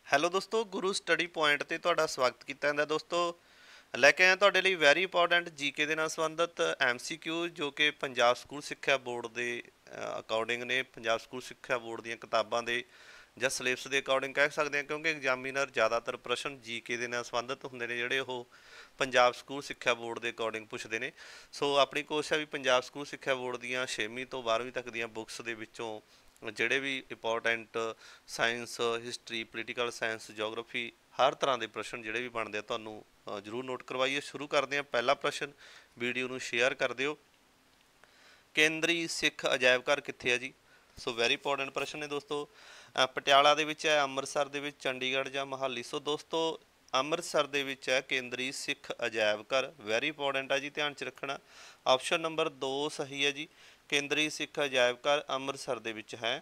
Hello ਦੋਸਤੋ, ਗੁਰੂ study point ਤੇ ਤੁਹਾਡਾ ਸਵਾਗਤ ਕੀਤਾ ਜਾਂਦਾ। ਦੋਸਤੋ, ਲੈ ਕੇ ਆਏ ਤੁਹਾਡੇ ਲਈ ਵੈਰੀ ਇੰਪੋਰਟੈਂਟ ਜੀਕੇ ਦੇ ਨਾਲ ਸੰਬੰਧਿਤ ਐਮਸੀਕਿਊ, ਜੋ ਕਿ ਪੰਜਾਬ ਸਕੂਲ ਸਿੱਖਿਆ ਬੋਰਡ ਦੇ ਅਕੋਰਡਿੰਗ ਨੇ। ਪੰਜਾਬ ਸਕੂਲ ਸਿੱਖਿਆ ਬੋਰਡ ਦੀਆਂ ਕਿਤਾਬਾਂ ਦੇ ਜਾਂ ਸਿਲੇਬਸ ਦੇ ਅਕੋਰਡਿੰਗ ਕਹਿ ਸਕਦੇ ਹਾਂ, ਕਿਉਂਕਿ ਐਗਜ਼ਾਮੀਨਰ ਜ਼ਿਆਦਾਤਰ ਪ੍ਰਸ਼ਨ ਜੀਕੇ ਦੇ ਨਾਲ ਸੰਬੰਧਿਤ ਹੁੰਦੇ ਨੇ, ਜਿਹੜੇ ਉਹ ਪੰਜਾਬ ਸਕੂਲ ਸਿੱਖਿਆ ਬੋਰਡ ਦੇ ਅਕੋਰਡਿੰਗ ਪੁੱਛਦੇ ਨੇ। ਸੋ ਆਪਣੀ ਕੋਸ਼ਿਸ਼ ਹੈ ਵੀ ਪੰਜਾਬ ਸਕੂਲ ਸਿੱਖਿਆ ਬੋਰਡ ਦੀਆਂ 6ਵੀਂ ਤੋਂ 12ਵੀਂ ਤੱਕ ਦੀਆਂ ਬੁੱਕਸ ਦੇ ਵਿੱਚੋਂ ਜਿਹੜੇ ਵੀ important science, history, political science, geography, ਹਰ ਤਰ੍ਹਾਂ ਦੇ ਪ੍ਰਸ਼ਨ ਜਿਹੜੇ ਵੀ ਬਣਦੇ ਆ ਤੁਹਾਨੂੰ ਜ਼ਰੂਰ ਨੋਟ ਕਰਵਾਈਏ। ਸ਼ੁਰੂ ਕਰਦੇ ਹਾਂ। ਪਹਿਲਾ ਪ੍ਰਸ਼ਨ, ਵੀਡੀਓ ਨੂੰ ਸ਼ੇਅਰ ਕਰ ਦਿਓ। ਕੇਂਦਰੀ ਸਿੱਖ ਅਜਾਇਬ ਘਰ ਕਿੱਥੇ ਹੈ ਜੀ? ਸੋ ਵੈਰੀ ਇੰਪੋਰਟੈਂਟ ਪ੍ਰਸ਼ਨ ਨੇ ਦੋਸਤੋ। ਪਟਿਆਲਾ ਦੇ ਵਿੱਚ ਹੈ, ਅੰਮ੍ਰਿਤਸਰ ਦੇ ਵਿੱਚ, ਚੰਡੀਗੜ੍ਹ ਜਾਂ ਮੋਹਾਲੀ? ਸੋ ਦੋਸਤੋ, ਅੰਮ੍ਰਿਤਸਰ ਦੇ ਵਿੱਚ ਹੈ ਕੇਂਦਰੀ ਸਿੱਖ ਅਜਾਇਬ ਘਰ। ਵੈਰੀ ਇੰਪੋਰਟੈਂਟ ਹੈ ਜੀ, ਧਿਆਨ 'ਚ ਰੱਖਣਾ। ਆਪਸ਼ਨ ਨੰਬਰ 2 ਸਹੀ ਹੈ ਜੀ। ਕੇਂਦਰੀ ਸਿੱਖ ਅਜਾਇਬ ਘਰ ਅੰਮ੍ਰਿਤਸਰ ਦੇ ਵਿੱਚ ਹੈ।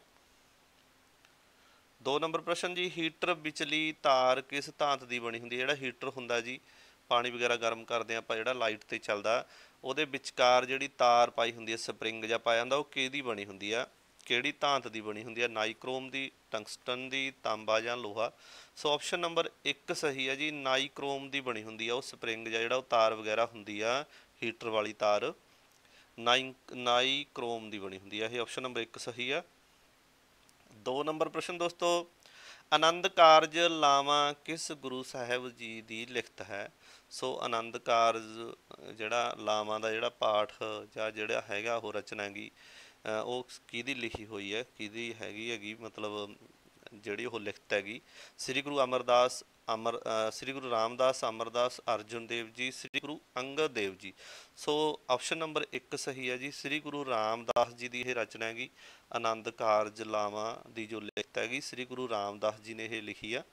2 ਨੰਬਰ ਪ੍ਰਸ਼ਨ ਜੀ, ਹੀਟਰ ਵਿਚਲੀ ਤਾਰ ਕਿਸ ਧਾਤ ਦੀ ਬਣੀ ਹੁੰਦੀ ਹੈ? ਜਿਹੜਾ ਹੀਟਰ ਹੁੰਦਾ ਜੀ, ਪਾਣੀ ਵਗੈਰਾ ਗਰਮ ਕਰਦੇ ਹਾਂ ਆਪਾਂ, ਜਿਹੜਾ ਲਾਈਟ 'ਤੇ ਚੱਲਦਾ, ਉਹਦੇ ਵਿਚਕਾਰ ਜਿਹੜੀ ਤਾਰ ਪਾਈ ਹੁੰਦੀ ਹੈ, ਸਪਰਿੰਗ ਜਾਂ ਪਾਇਆ ਹੁੰਦਾ, ਉਹ ਕਿਹਦੀ ਬਣੀ ਹੁੰਦੀ ਆ? ਕਿਹੜੀ ਧਾਤ ਦੀ ਬਣੀ ਹੁੰਦੀ ਹੈ? ਨਾਈਕ੍ਰੋਮ ਦੀ, ਟੰਗਸਟਨ ਦੀ, ਤਾਂਬਾ ਜਾਂ ਲੋਹਾ? ਸੋ ਆਪਸ਼ਨ ਨੰਬਰ 1 ਸਹੀ ਹੈ ਜੀ। ਨਾਈਕ੍ਰੋਮ ਦੀ ਬਣੀ ਹੁੰਦੀ ਆ ਉਹ ਸਪਰਿੰਗ ਜਾਂ ਜਿਹੜਾ ਉਹ ਤਾਰ ਵਗੈਰਾ ਹੁੰਦੀ ਆ, ਹੀਟਰ ਵਾਲੀ ਤਾਰ ਨਾਈਕ੍ਰੋਮ ਦੀ ਬਣੀ ਹੁੰਦੀ ਆ। ਇਹ ਆਪਸ਼ਨ ਨੰਬਰ 1 ਸਹੀ ਆ। 2 ਨੰਬਰ ਪ੍ਰਸ਼ਨ ਦੋਸਤੋ, ਆਨੰਦ ਕਾਰਜ ਲਾਵਾਂ ਕਿਸ ਗੁਰੂ ਸਾਹਿਬ ਜੀ ਦੀ ਲਿਖਤ ਹੈ? ਸੋ ਆਨੰਦ ਕਾਰਜ ਜਿਹੜਾ ਲਾਵਾਂ ਦਾ ਜਿਹੜਾ ਪਾਠ ਜਾਂ ਜਿਹੜਾ ਹੈਗਾ ਉਹ ਰਚਨਾ ਹੈਗੀ, ਉਹ ਕਿਹਦੀ ਲਿਖੀ ਹੋਈ ਹੈ, ਕਿਹਦੀ ਹੈਗੀ ਮਤਲਬ ਜਿਹੜੀ ਉਹ ਲਿਖਤ ਹੈਗੀ? ਸ੍ਰੀ ਗੁਰੂ ਅਮਰਦਾਸ ਸ੍ਰੀ ਗੁਰੂ ਰਾਮਦਾਸ, ਅਮਰਦਾਸ, ਅਰਜਨ ਦੇਵ ਜੀ, ਸ੍ਰੀ ਗੁਰੂ ਅੰਗਦ ਦੇਵ ਜੀ? ਸੋ ਆਪਸ਼ਨ ਨੰਬਰ 1 ਸਹੀ ਹੈ ਜੀ। ਸ੍ਰੀ ਗੁਰੂ ਰਾਮਦਾਸ ਜੀ ਦੀ ਇਹ ਰਚਨਾ ਹੈਗੀ, ਆਨੰਦ ਕਾਰਜ ਲਾਵਾਂ ਦੀ ਜੋ ਲਿਖਤ ਹੈਗੀ, ਸ੍ਰੀ ਗੁਰੂ ਰਾਮਦਾਸ ਜੀ ਨੇ ਇਹ ਲਿਖੀ ਆ।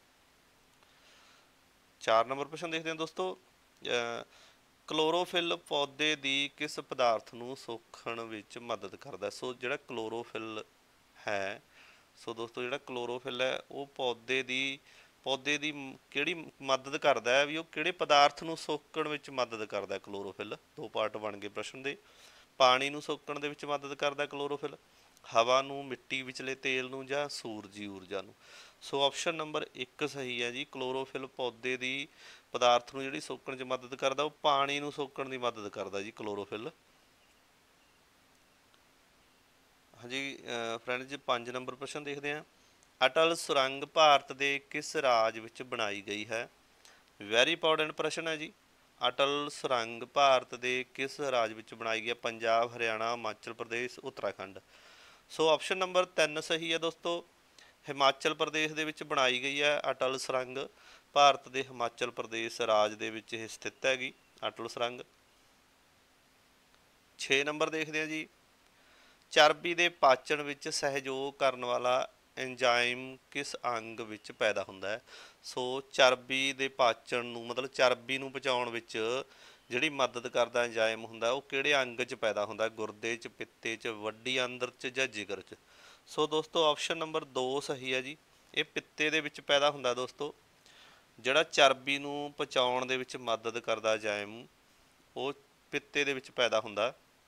4 ਨੰਬਰ ਪ੍ਰਸ਼ਨ ਦੇਖਦੇ ਹਾਂ ਦੋਸਤੋ। ਕਲੋਰੋਫਿਲ ਪੌਦੇ ਦੀ ਕਿਸ ਪਦਾਰਥ ਨੂੰ ਸੋਖਣ ਵਿੱਚ ਮਦਦ ਕਰਦਾ? ਸੋ ਜਿਹੜਾ ਕਲੋਰੋਫਿਲ ਹੈ, ਸੋ ਦੋਸਤੋ ਜਿਹੜਾ ਕਲੋਰੋਫਿਲ ਹੈ ਉਹ ਪੌਦੇ ਦੀ ਕਿਹੜੀ ਮਦਦ ਕਰਦਾ ਹੈ, ਵੀ ਉਹ ਕਿਹੜੇ ਪਦਾਰਥ ਨੂੰ ਸੋਖਣ ਵਿੱਚ ਮਦਦ ਕਰਦਾ? ਕਲੋਰੋਫਿਲ 2 ਪਾਰਟ ਬਣ ਗਏ ਪ੍ਰਸ਼ਨ ਦੇ। ਪਾਣੀ ਨੂੰ ਸੋਖਣ ਦੇ ਵਿੱਚ ਮਦਦ ਕਰਦਾ ਕਲੋਰੋਫਿਲ, ਹਵਾ ਨੂੰ, ਮਿੱਟੀ ਵਿਚਲੇ ਤੇਲ ਨੂੰ, ਜਾਂ ਸੂਰਜੀ ਊਰਜਾ ਨੂੰ? ਸੋ ਆਪਸ਼ਨ ਨੰਬਰ 1 ਸਹੀ ਹੈ ਜੀ। ਕਲੋਰੋਫਿਲ ਪੌਦੇ ਦੀ ਪਦਾਰਥ ਨੂੰ ਜਿਹੜੀ ਸੋਖਣ 'ਚ ਮਦਦ ਕਰਦਾ, ਉਹ ਪਾਣੀ ਨੂੰ ਸੋਖਣ ਦੀ ਮਦਦ ਕਰਦਾ ਜੀ ਕਲੋਰੋਫਿਲ। ਹਾਂਜੀ ਫਰੈਂਡਸ ਜੀ, 5 ਨੰਬਰ ਪ੍ਰਸ਼ਨ ਦੇਖਦੇ ਹਾਂ। ਅਟਲ ਸੁਰੰਗ ਭਾਰਤ ਦੇ ਕਿਸ ਰਾਜ ਵਿੱਚ ਬਣਾਈ ਗਈ ਹੈ? ਵੈਰੀ ਇੰਪੋਰਟੈਂਟ ਪ੍ਰਸ਼ਨ ਹੈ ਜੀ। ਅਟਲ ਸੁਰੰਗ ਭਾਰਤ ਦੇ ਕਿਸ ਰਾਜ ਵਿੱਚ ਬਣਾਈ ਗਈ ਹੈ? Punjab, Haryana, Himachal Pradesh, Uttarakhand? So option number 3 ਸਹੀ ਹੈ ਦੋਸਤੋ। ਹਿਮਾਚਲ ਪ੍ਰਦੇਸ਼ ਦੇ ਵਿੱਚ ਬਣਾਈ ਗਈ ਹੈ ਅਟਲ ਸੁਰੰਗ। ਭਾਰਤ ਦੇ ਹਿਮਾਚਲ ਪ੍ਰਦੇਸ਼ ਰਾਜ ਦੇ ਵਿੱਚ ਇਹ ਸਥਿਤ ਹੈਗੀ ਅਟਲ ਸੁਰੰਗ। 6 ਨੰਬਰ ਦੇਖਦੇ ਹਾਂ ਜੀ। ਚਰਬੀ ਦੇ ਪਾਚਨ ਵਿੱਚ ਸਹਿਯੋਗ ਕਰਨ ਵਾਲਾ ਐਂਜ਼ਾਈਮ ਕਿਸ ਅੰਗ ਵਿੱਚ ਪੈਦਾ ਹੁੰਦਾ ਹੈ? ਸੋ ਚਰਬੀ ਦੇ ਪਾਚਨ ਨੂੰ, ਮਤਲਬ ਚਰਬੀ ਨੂੰ ਪਚਾਉਣ ਵਿੱਚ ਜਿਹੜੀ ਮਦਦ ਕਰਦਾ ਐਂਜ਼ਾਈਮ ਹੁੰਦਾ, ਉਹ ਕਿਹੜੇ ਅੰਗ 'ਚ ਪੈਦਾ ਹੁੰਦਾ? ਗੁਰਦੇ 'ਚ, ਪਿੱਤੇ 'ਚ, ਵੱਡੀ ਆਂਦਰ 'ਚ, ਜਾਂ ਜਿਗਰ 'ਚ? ਸੋ ਦੋਸਤੋ ਆਪਸ਼ਨ ਨੰਬਰ 2 ਸਹੀ ਹੈ ਜੀ। ਇਹ ਪਿੱਤੇ ਦੇ ਵਿੱਚ ਪੈਦਾ ਹੁੰਦਾ ਦੋਸਤੋ। ਜਿਹੜਾ ਚਰਬੀ ਨੂੰ ਪਚਾਉਣ ਦੇ ਵਿੱਚ ਮਦਦ ਕਰਦਾ ਐਂਜ਼ਾਈਮ, ਉਹ ਪਿੱਤੇ ਦੇ ਵਿੱਚ ਪੈਦਾ ਹੁੰਦਾ।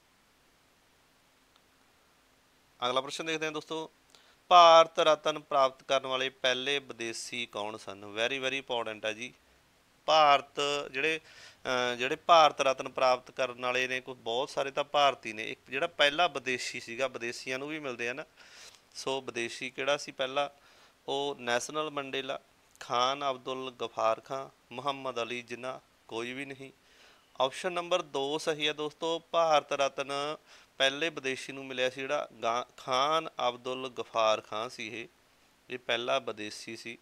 ਅਗਲਾ ਪ੍ਰਸ਼ਨ ਦੇਖਦੇ ਹਾਂ ਦੋਸਤੋ। ਭਾਰਤ ਰਤਨ ਪ੍ਰਾਪਤ ਕਰਨ ਵਾਲੇ ਪਹਿਲੇ ਵਿਦੇਸ਼ੀ ਕੌਣ ਸਨ? ਵੈਰੀ ਇੰਪੋਰਟੈਂਟ ਹੈ ਜੀ। ਭਾਰਤ ਜਿਹੜੇ ਭਾਰਤ ਰਤਨ ਪ੍ਰਾਪਤ ਕਰਨ ਵਾਲੇ ਨੇ, ਕੋਈ ਬਹੁਤ ਸਾਰੇ ਤਾਂ ਭਾਰਤੀ ਨੇ। ਇੱਕ ਜਿਹੜਾ ਪਹਿਲਾ ਵਿਦੇਸ਼ੀ ਸੀਗਾ, ਵਿਦੇਸ਼ੀਆਂ ਨੂੰ ਵੀ ਮਿਲਦੇ ਆ ਨਾ, ਸੋ ਵਿਦੇਸ਼ੀ ਕਿਹੜਾ ਸੀ ਪਹਿਲਾ? ਉਹ ਨੈਸ਼ਨਲ ਮੰਡੇਲਾ, ਖਾਨ ਅਬਦੁਲ ਗਫਾਰ ਖਾਂ, ਮੁਹੰਮਦ ਅਲੀ ਜਿੰਨਾ, ਕੋਈ ਵੀ ਨਹੀਂ। ਆਪਸ਼ਨ ਨੰਬਰ 2 ਸਹੀ ਹੈ ਦੋਸਤੋ। ਭਾਰਤ ਰਤਨ ਪਹਿਲੇ ਵਿਦੇਸ਼ੀ ਨੂੰ ਮਿਲਿਆ ਸੀ ਜਿਹੜਾ ਖਾਨ ਅਬਦੁਲ ਗਫਾਰ ਖਾਂ ਸੀ। ਇਹ ਪਹਿਲਾ ਵਿਦੇਸ਼ੀ ਸੀ।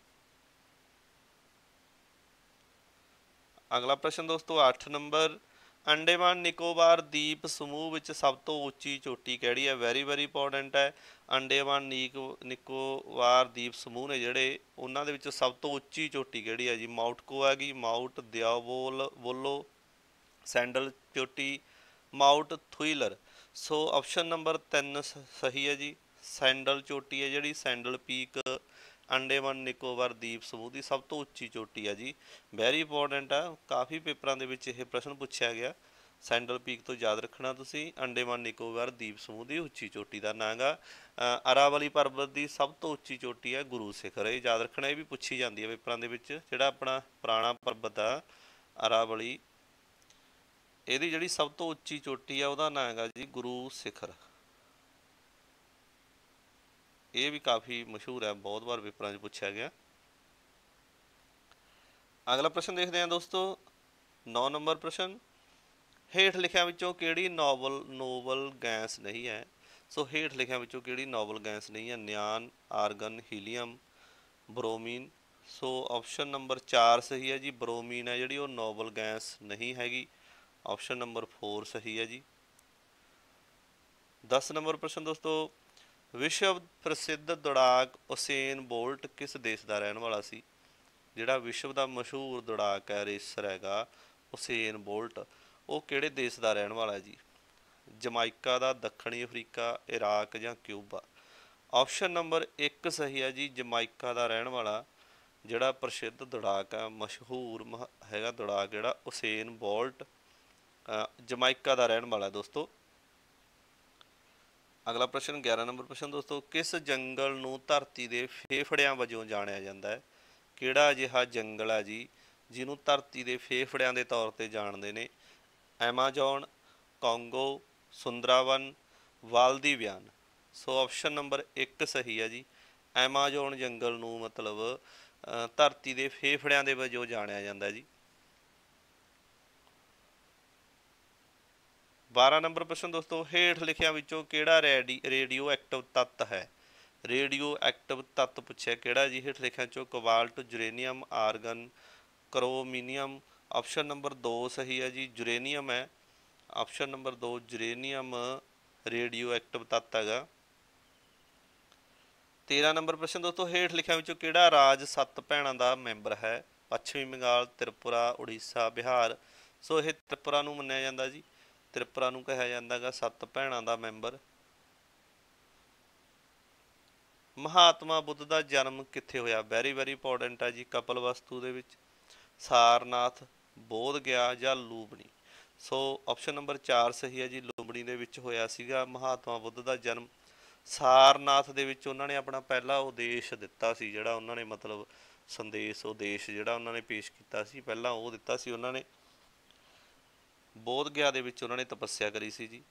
ਅਗਲਾ ਪ੍ਰਸ਼ਨ ਦੋਸਤੋ 8 ਨੰਬਰ। ਅੰਡੇਮਾਨ ਨਿਕੋਬਾਰ ਦੀਪ ਸਮੂਹ ਵਿੱਚ ਸਭ ਤੋਂ ਉੱਚੀ ਚੋਟੀ ਕਿਹੜੀ ਹੈ? ਵੈਰੀ ਇੰਪੋਰਟੈਂਟ ਹੈ। ਅੰਡੇਮਾਨ ਨਿਕੋਬਾਰ ਦੀਪ ਸਮੂਹ ਨੇ ਜਿਹੜੇ, ਉਹਨਾਂ ਦੇ ਵਿੱਚ ਸਭ ਤੋਂ ਉੱਚੀ ਚੋਟੀ ਕਿਹੜੀ ਹੈ ਜੀ? ਮਾਊਂਟ ਕੋ ਹੈਗੀ, ਮਾਊਂਟ ਦਿਆਵੋਲੋ, ਸੈਂਡਲ ਚੋਟੀ, Mount Thuillier? So option number 3 ਸਹੀ ਹੈ ਜੀ। ਸੈਂਡਲ ਚੋਟੀ ਹੈ ਜਿਹੜੀ, ਸੈਂਡਲ ਪੀਕ ਅੰਡੇਮਾਨ ਨਿਕੋਬਾਰ ਦੀਪ ਸਮੂਹ ਦੀ ਸਭ ਤੋਂ ਉੱਚੀ ਚੋਟੀ ਹੈ ਜੀ। ਵੈਰੀ ਇੰਪੋਰਟੈਂਟ ਆ, ਕਾਫੀ ਪੇਪਰਾਂ ਦੇ ਵਿੱਚ ਇਹ ਪ੍ਰਸ਼ਨ ਪੁੱਛਿਆ ਗਿਆ। ਸੈਂਡਲ ਪੀਕ ਤੋਂ ਯਾਦ ਰੱਖਣਾ ਤੁਸੀਂ। ਅੰਡੇਮਾਨ ਨਿਕੋਬਾਰ ਦੀਪ ਸਮੂਹ ਦੀ ਉੱਚੀ ਚੋਟੀ ਦਾ ਨਾਂ ਗਾ। ਅਰਾਵਲੀ ਪਰਬਤ ਦੀ ਸਭ ਤੋਂ ਉੱਚੀ ਚੋਟੀ ਹੈ ਗੁਰੂ ਸਿਖਰ, ਇਹ ਯਾਦ ਰੱਖਣਾ, ਇਹ ਵੀ ਪੁੱਛੀ ਜਾਂਦੀ ਹੈ ਪੇਪਰਾਂ ਦੇ ਵਿੱਚ। ਜਿਹੜਾ ਆਪਣਾ ਪੁਰਾਣਾ ਪਰਬਤ ਆ ਅਰਾਵਲੀ, ਇਹਦੀ ਜਿਹੜੀ ਸਭ ਤੋਂ ਉੱਚੀ ਚੋਟੀ ਆ ਉਹਦਾ ਨਾਂ ਹੈਗਾ ਜੀ ਗੁਰੂ ਸਿਖਰ। ਇਹ ਵੀ ਕਾਫੀ ਮਸ਼ਹੂਰ ਹੈ, ਬਹੁਤ ਵਾਰ ਪੇਪਰਾਂ 'ਚ ਪੁੱਛਿਆ ਗਿਆ। ਅਗਲਾ ਪ੍ਰਸ਼ਨ ਦੇਖਦੇ ਹਾਂ ਦੋਸਤੋ, 9 ਨੰਬਰ ਪ੍ਰਸ਼ਨ। ਹੇਠ ਲਿਖਿਆਂ ਵਿੱਚੋਂ ਕਿਹੜੀ ਨੋਬਲ ਗੈਸ ਨਹੀਂ ਹੈ? ਸੋ ਹੇਠ ਲਿਖਿਆਂ ਵਿੱਚੋਂ ਕਿਹੜੀ ਨੋਬਲ ਗੈਸ ਨਹੀਂ ਹੈ? Neon, argon, helium, bromine. So option number 4 ਸਹੀ ਹੈ ਜੀ, ਬਰੋਮੀਨ ਹੈ ਜਿਹੜੀ ਉਹ ਨੋਬਲ ਗੈਸ ਨਹੀਂ ਹੈਗੀ। ਆਪਸ਼ਨ ਨੰਬਰ 4 ਸਹੀ ਹੈ ਜੀ। 10 ਨੰਬਰ ਪ੍ਰਸ਼ਨ ਦੋਸਤੋ, ਵਿਸ਼ਵ ਪ੍ਰਸਿੱਧ ਦੌੜਾਕ ਉਸੇਨ ਬੋਲਟ ਕਿਸ ਦੇਸ਼ ਦਾ ਰਹਿਣ ਵਾਲਾ ਸੀ? ਜਿਹੜਾ ਵਿਸ਼ਵ ਦਾ ਮਸ਼ਹੂਰ ਦੌੜਾਕ ਹੈ, ਰੇਸਰ ਹੈਗਾ ਉਸੇਨ ਬੋਲਟ, ਉਹ ਕਿਹੜੇ ਦੇਸ਼ ਦਾ ਰਹਿਣ ਵਾਲਾ ਹੈ ਜੀ? ਜਮਾਇਕਾ ਦਾ, ਦੱਖਣੀ ਅਫਰੀਕਾ, ਇਰਾਕ ਜਾਂ ਕਿਊਬਾ। ਆਪਸ਼ਨ ਨੰਬਰ 1 ਸਹੀ ਹੈ ਜੀ, ਜਮਾਇਕਾ ਦਾ ਰਹਿਣ ਵਾਲਾ ਜਿਹੜਾ ਪ੍ਰਸਿੱਧ ਦੌੜਾਕ ਹੈ, ਮਸ਼ਹੂਰ ਹੈਗਾ ਦੌੜਾਕ ਜਿਹੜਾ ਉਸੇਨ ਬੋਲਟ, ਜਮਾਇਕਾ ਦਾ ਰਹਿਣ ਵਾਲਾ ਦੋਸਤੋ। ਅਗਲਾ ਪ੍ਰਸ਼ਨ 11 ਨੰਬਰ ਪ੍ਰਸ਼ਨ ਦੋਸਤੋ, ਕਿਸ ਜੰਗਲ ਨੂੰ ਧਰਤੀ ਦੇ ਫੇਫੜਿਆਂ ਵਜੋਂ ਜਾਣਿਆ ਜਾਂਦਾ ਹੈ? ਕਿਹੜਾ ਅਜਿਹਾ ਜੰਗਲ ਹੈ ਜੀ ਜਿਹਨੂੰ ਧਰਤੀ ਦੇ ਫੇਫੜਿਆਂ ਦੇ ਤੌਰ ਤੇ ਜਾਣਦੇ ਨੇ? Amazon, Congo, Sundarvan, Valdivian. So option number 1 ਸਹੀ ਹੈ ਜੀ, ਐਮਾਜ਼ੋਨ ਜੰਗਲ ਨੂੰ ਮਤਲਬ ਧਰਤੀ ਦੇ ਫੇਫੜਿਆਂ ਦੇ ਵਜੋਂ ਜਾਣਿਆ ਜਾਂਦਾ ਜੀ। 12 ਨੰਬਰ ਪ੍ਰਸ਼ਨ ਦੋਸਤੋ, ਹੇਠ ਲਿਖਿਆਂ ਵਿੱਚੋਂ ਕਿਹੜਾ ਰੇਡੀਓ ਐਕਟਿਵ ਤੱਤ ਹੈ? ਰੇਡੀਓ ਐਕਟਿਵ ਤੱਤ ਪੁੱਛਿਆ ਕਿਹੜਾ ਜੀ ਹੇਠ ਲਿਖਿਆਂ ਚੋਂ? Cobalt, uranium, argon, chromium. Option number 2 ਸਹੀ ਹੈ ਜੀ, ਯੂਰੇਨੀਅਮ ਹੈ। Option number 2 uranium radioactive ਤੱਤ ਹੈਗਾ। 13 ਨੰਬਰ ਪ੍ਰਸ਼ਨ ਦੋਸਤੋ, ਹੇਠ ਲਿਖਿਆਂ ਵਿੱਚੋਂ ਕਿਹੜਾ ਰਾਜ 7 ਭੈਣਾਂ ਦਾ ਮੈਂਬਰ ਹੈ? ਪੱਛਮੀ ਬੰਗਾਲ, ਤ੍ਰਿਪੁਰਾ, ਉੜੀਸਾ, ਬਿਹਾਰ। ਸੋ ਇਹ ਤ੍ਰਿਪੁਰਾ ਨੂੰ ਮੰਨਿਆ ਜਾਂਦਾ ਜੀ, ਤ੍ਰਿਪੁਰਾ ਨੂੰ ਕਿਹਾ ਜਾਂਦਾ ਗਾ 7 ਭੈਣਾਂ ਦਾ ਮੈਂਬਰ। ਮਹਾਤਮਾ ਬੁੱਧ ਦਾ ਜਨਮ ਕਿੱਥੇ ਹੋਇਆ? ਵੈਰੀ ਵੈਰੀ ਇੰਪੋਰਟੈਂਟ ਹੈ ਜੀ, ਕਪਿਲਵਸਤੂ ਦੇ ਵਿੱਚ, ਸਾਰਨਾਥ, ਬੋਧ ਗਿਆ ਜਾਂ ਲੂੰਬਣੀ। ਸੋ ਆਪਸ਼ਨ ਨੰਬਰ 4 ਸਹੀ ਹੈ ਜੀ, ਲੂੰਬਣੀ ਦੇ ਵਿੱਚ ਹੋਇਆ ਸੀਗਾ ਮਹਾਤਮਾ ਬੁੱਧ ਦਾ ਜਨਮ। ਸਾਰਨਾਥ ਦੇ ਵਿੱਚ ਉਹਨਾਂ ਨੇ ਆਪਣਾ ਪਹਿਲਾ ਉਦੇਸ਼ ਦਿੱਤਾ ਸੀ, ਜਿਹੜਾ ਉਹਨਾਂ ਨੇ ਮਤਲਬ ਸੰਦੇਸ਼ ਉਦੇਸ਼ ਜਿਹੜਾ ਉਹਨਾਂ ਨੇ ਪੇਸ਼ ਕੀਤਾ ਸੀ ਪਹਿਲਾਂ ਉਹ ਦਿੱਤਾ ਸੀ ਉਹਨਾਂ ਨੇ। ਬੋਧ ਗਿਆ ਦੇ ਵਿੱਚ ਉਹਨਾਂ ਨੇ ਤਪੱਸਿਆ ਕਰੀ ਸੀ ਜੀ।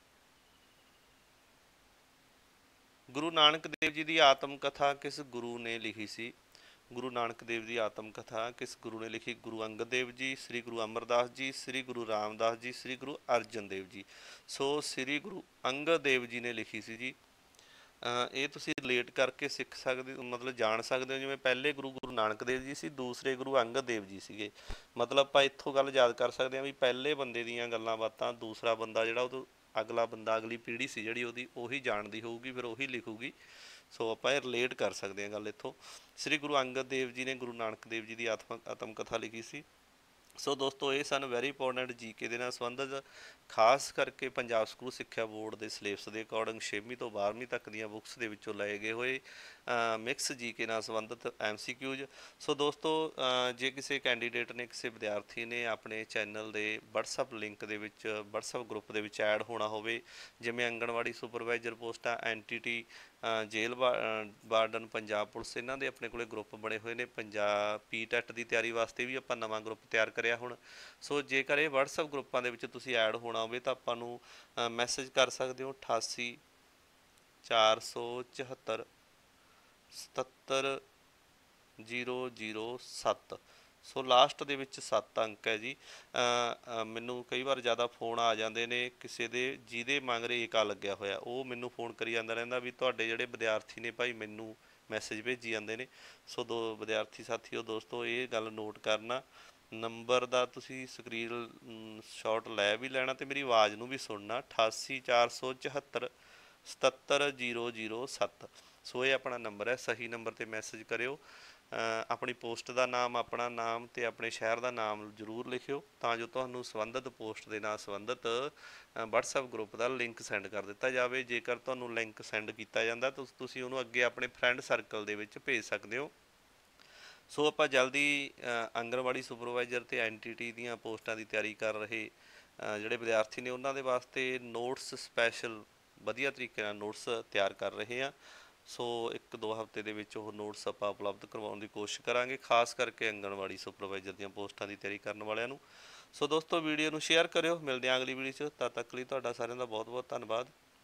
ਗੁਰੂ ਨਾਨਕ ਦੇਵ ਜੀ ਦੀ ਆਤਮ ਕਥਾ ਕਿਸ ਗੁਰੂ ਨੇ ਲਿਖੀ ਸੀ? ਗੁਰੂ ਨਾਨਕ ਦੇਵ ਦੀ ਆਤਮ ਕਥਾ ਕਿਸ ਗੁਰੂ ਨੇ ਲਿਖੀ? ਗੁਰੂ ਅੰਗਦ ਦੇਵ ਜੀ, ਸ੍ਰੀ ਗੁਰੂ ਅਮਰਦਾਸ ਜੀ, ਸ੍ਰੀ ਗੁਰੂ ਰਾਮਦਾਸ ਜੀ, ਸ੍ਰੀ ਗੁਰੂ ਅਰਜਨ ਦੇਵ ਜੀ। ਸੋ ਸ੍ਰੀ ਗੁਰੂ ਅੰਗਦ ਦੇਵ ਜੀ ਨੇ ਲਿਖੀ ਸੀ ਜੀ। ਇਹ ਤੁਸੀਂ ਰਿਲੇਟ ਕਰਕੇ ਸਿੱਖ ਸਕਦੇ ਹੋ, ਮਤਲਬ ਜਾਣ ਸਕਦੇ ਹੋ, ਜਿਵੇਂ ਪਹਿਲੇ ਗੁਰੂ ਗੁਰੂ ਨਾਨਕ ਦੇਵ ਜੀ ਸੀ, ਦੂਸਰੇ ਗੁਰੂ ਅੰਗਦ ਦੇਵ ਜੀ ਸੀਗੇ। ਮਤਲਬ ਆਪਾਂ ਇੱਥੋਂ ਗੱਲ ਯਾਦ ਕਰ ਸਕਦੇ ਹਾਂ ਵੀ ਪਹਿਲੇ ਬੰਦੇ ਦੀਆਂ ਗੱਲਾਂ ਬਾਤਾਂ ਦੂਸਰਾ ਬੰਦਾ ਜਿਹੜਾ ਉਹ ਅਗਲਾ ਬੰਦਾ ਅਗਲੀ ਪੀੜ੍ਹੀ ਸੀ ਜਿਹੜੀ ਉਹੀ ਜਾਣਦੀ ਹੋਊਗੀ, ਫਿਰ ਉਹੀ ਲਿਖੂਗੀ। ਸੋ ਆਪਾਂ ਇਹ ਰਿਲੇਟ ਕਰ ਸਕਦੇ ਹਾਂ ਗੱਲ ਇੱਥੋਂ। ਸ੍ਰੀ ਗੁਰੂ ਅੰਗਦ ਦੇਵ ਜੀ ਨੇ ਗੁਰੂ ਨਾਨਕ ਦੇਵ ਜੀ ਦੀ ਆਤਮ ਕਥਾ ਲਿਖੀ ਸੀ। ਸੋ ਦੋਸਤੋ ਇਹ ਸਨ ਵੈਰੀ ਇੰਪੋਰਟੈਂਟ ਜੀਕੇ ਦੇ ਨਾਲ ਸੰਬੰਧਿਤ, ਖਾਸ ਕਰਕੇ ਪੰਜਾਬ ਸਕੂਲ ਸਿੱਖਿਆ ਬੋਰਡ ਦੇ ਸਿਲੇਬਸ ਦੇ ਅਕੋਰਡਿੰਗ 6ਵੀਂ ਤੋਂ 12ਵੀਂ ਤੱਕ ਦੀਆਂ ਬੁੱਕਸ ਦੇ ਵਿੱਚੋਂ ਲਏ ਗਏ ਹੋਏ ਮਿਕਸ ਜੀਕੇ ਨਾਲ ਸੰਬੰਧਿਤ MCQs। ਸੋ ਦੋਸਤੋ ਜੇ ਕਿਸੇ ਕੈਂਡੀਡੇਟ ਨੇ, ਕਿਸੇ ਵਿਦਿਆਰਥੀ ਨੇ ਆਪਣੇ ਚੈਨਲ ਦੇ WhatsApp ਲਿੰਕ ਦੇ ਵਿੱਚ, WhatsApp ਗਰੁੱਪ ਦੇ ਵਿੱਚ ਐਡ ਹੋਣਾ ਹੋਵੇ, ਜਿਵੇਂ ਆਂਗਣਵਾੜੀ ਸੁਪਰਵਾਈਜ਼ਰ ਪੋਸਟਾਂ, NTT, jail warden, Punjab police, ਇਹਨਾਂ ਦੇ ਆਪਣੇ ਕੋਲੇ ਗਰੁੱਪ ਬਣੇ ਹੋਏ ਨੇ। ਪੰਜਾਬ PTET ਦੀ ਤਿਆਰੀ ਵਾਸਤੇ ਵੀ ਆਪਾਂ ਨਵਾਂ ਗਰੁੱਪ ਤਿਆਰ ਕਰਿਆ ਹੁਣ। ਸੋ ਜੇਕਰ ਇਹ WhatsApp ਗਰੁੱਪਾਂ ਦੇ ਵਿੱਚ ਤੁਸੀਂ ਐਡ ਹੋਣਾ ਹੋਵੇ ਤਾਂ ਆਪਾਂ ਨੂੰ ਮੈਸੇਜ ਕਰ ਸਕਦੇ ਹੋ 88 474 77 007। ਸੋ ਲਾਸਟ ਦੇ ਵਿੱਚ 7 ਅੰਕ ਹੈ ਜੀ। ਮੈਨੂੰ ਕਈ ਵਾਰ ਜ਼ਿਆਦਾ ਫੋਨ ਆ ਜਾਂਦੇ ਨੇ ਕਿਸੇ ਦੇ ਜਿਹਦੇ ਮਗਰ ਏਕਾ ਲੱਗਿਆ ਹੋਇਆ, ਉਹ ਮੈਨੂੰ ਫੋਨ ਕਰੀ ਜਾਂਦਾ ਰਹਿੰਦਾ ਵੀ ਤੁਹਾਡੇ ਜਿਹੜੇ ਵਿਦਿਆਰਥੀ ਨੇ ਭਾਈ ਮੈਨੂੰ ਮੈਸੇਜ ਭੇਜੀ ਜਾਂਦੇ ਨੇ। ਸੋ ਵਿਦਿਆਰਥੀ ਸਾਥੀਓ ਦੋਸਤੋ ਇਹ ਗੱਲ ਨੋਟ ਕਰਨਾ, ਨੰਬਰ ਦਾ ਤੁਸੀਂ ਸਕਰੀਨ ਸ਼ਾਟ ਲੈ ਵੀ ਲੈਣਾ ਅਤੇ ਮੇਰੀ ਆਵਾਜ਼ ਨੂੰ ਵੀ ਸੁਣਨਾ, 88 474 77 007। ਸੋ ਇਹ ਆਪਣਾ ਨੰਬਰ ਹੈ, ਸਹੀ ਨੰਬਰ 'ਤੇ ਮੈਸੇਜ ਕਰਿਓ। ਆਪਣੀ ਪੋਸਟ ਦਾ ਨਾਮ, ਆਪਣਾ ਨਾਮ ਅਤੇ ਆਪਣੇ ਸ਼ਹਿਰ ਦਾ ਨਾਮ ਜ਼ਰੂਰ ਲਿਖਿਓ ਤਾਂ ਜੋ ਤੁਹਾਨੂੰ ਸੰਬੰਧਿਤ ਪੋਸਟ ਦੇ ਨਾਲ ਸੰਬੰਧਿਤ WhatsApp ਗਰੁੱਪ ਦਾ ਲਿੰਕ ਸੈਂਡ ਕਰ ਦਿੱਤਾ ਜਾਵੇ। ਜੇਕਰ ਤੁਹਾਨੂੰ ਲਿੰਕ ਸੈਂਡ ਕੀਤਾ ਜਾਂਦਾ ਤਾਂ ਤੁਸੀਂ ਉਹਨੂੰ ਅੱਗੇ ਆਪਣੇ ਫਰੈਂਡ ਸਰਕਲ ਦੇ ਵਿੱਚ ਭੇਜ ਸਕਦੇ ਹੋ। ਸੋ ਆਪਾਂ ਜਲਦੀ ਆਂਗਣਵਾੜੀ ਸੁਪਰਵਾਈਜ਼ਰ ਅਤੇ NTT ਦੀਆਂ ਪੋਸਟਾਂ ਦੀ ਤਿਆਰੀ ਕਰ ਰਹੇ ਜਿਹੜੇ ਵਿਦਿਆਰਥੀ ਨੇ ਉਹਨਾਂ ਦੇ ਵਾਸਤੇ ਨੋਟਸ ਸਪੈਸ਼ਲ ਵਧੀਆ ਤਰੀਕੇ ਨਾਲ ਨੋਟਸ ਤਿਆਰ ਕਰ ਰਹੇ ਹਾਂ। ਸੋ 1-2 ਹਫ਼ਤੇ ਦੇ ਵਿੱਚ ਉਹ ਨੋਟਸ ਆਪਾਂ ਉਪਲਬਧ ਕਰਵਾਉਣ ਦੀ ਕੋਸ਼ਿਸ਼ ਕਰਾਂਗੇ, ਖਾਸ ਕਰਕੇ ਆਂਗਣਵਾੜੀ ਸੁਪਰਵਾਈਜ਼ਰ ਦੀਆਂ ਪੋਸਟਾਂ ਦੀ ਤਿਆਰੀ ਕਰਨ ਵਾਲਿਆਂ ਨੂੰ। ਸੋ ਦੋਸਤੋ ਵੀਡੀਓ ਨੂੰ ਸ਼ੇਅਰ ਕਰਿਓ, ਮਿਲਦੇ ਹਾਂ ਅਗਲੀ ਵੀਡੀਓ 'ਚ। ਤਦ ਤੱਕ ਲਈ ਤੁਹਾਡਾ ਸਾਰਿਆਂ ਦਾ ਬਹੁਤ ਬਹੁਤ ਧੰਨਵਾਦ।